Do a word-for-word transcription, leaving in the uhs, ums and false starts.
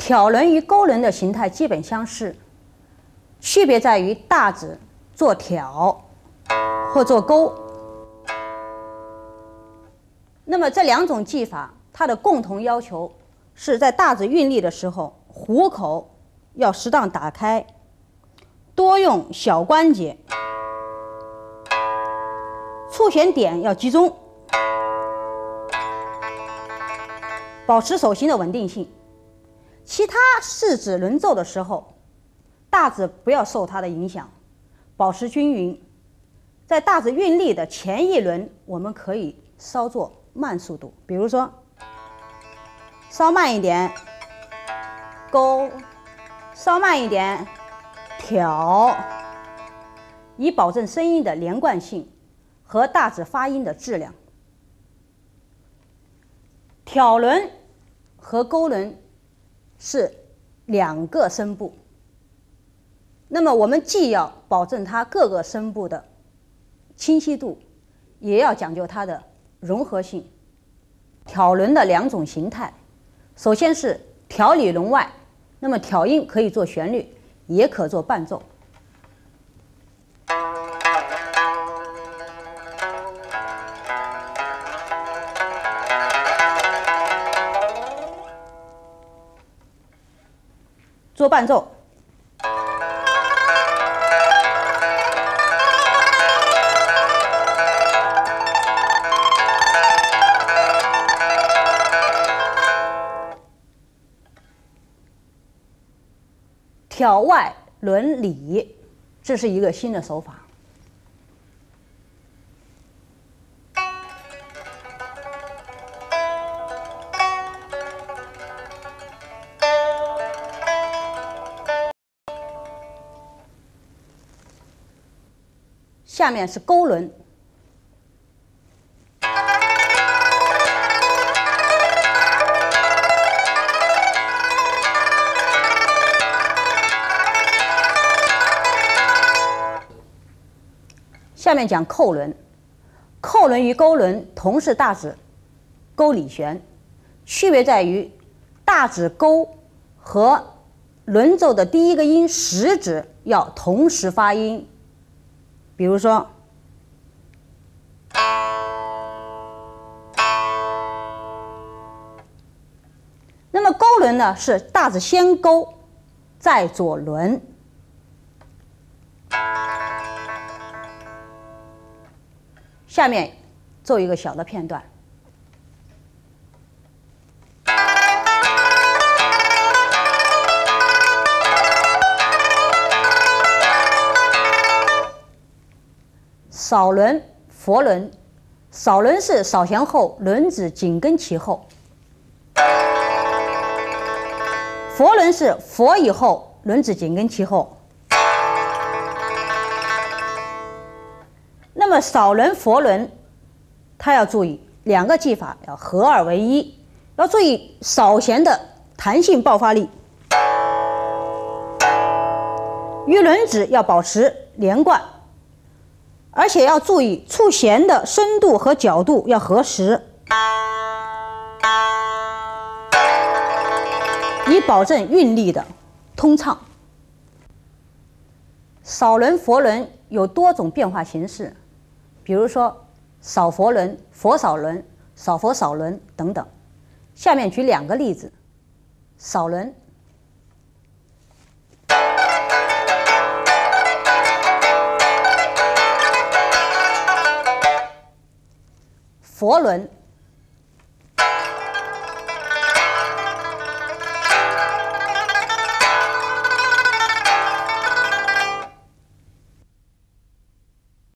挑轮与钩轮的形态基本相似，区别在于大指做挑或做钩。那么这两种技法，它的共同要求是在大指运力的时候，虎口要适当打开，多用小关节，触弦点要集中，保持手心的稳定性。其他四指轮奏的时候，大指不要受它的影响，保持均匀。在大指运力的前一轮，我们可以稍作慢速度，比如说稍慢一点勾，稍慢一点挑，以保证声音的连贯性和大指发音的质量。挑轮和钩轮是两个声部，那么我们既要保证它各个声部的清晰度，也要讲究它的融合性。挑轮的两种形态，首先是挑里轮外，那么挑音可以做旋律，也可做伴奏。做伴奏，挑外轮里，这是一个新的手法。下面是钩轮，下面讲扣轮。扣轮与钩轮同是大指钩里弦，区别在于大指钩和轮奏的第一个音食指要同时发音。比如说，那么钩轮呢是大指先钩，再左轮。下面做一个小的片段。扫轮、佛轮。扫轮是扫弦后轮指紧跟其后，佛轮是佛以后轮指紧跟其后。那么扫轮、佛轮，它要注意两个技法要合二为一，要注意扫弦的弹性爆发力，与轮指要保持连贯。而且要注意触弦的深度和角度要合时，以保证韵力的通畅。扫轮、佛轮有多种变化形式，比如说扫佛轮、佛扫轮、扫佛扫轮等等。下面举两个例子：扫轮。佛轮，